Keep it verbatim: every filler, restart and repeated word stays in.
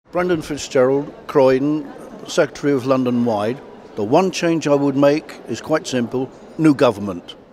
Brendan FitzGerald, Croydon, Secretary of London Wide. The one change I would make is quite simple: new government.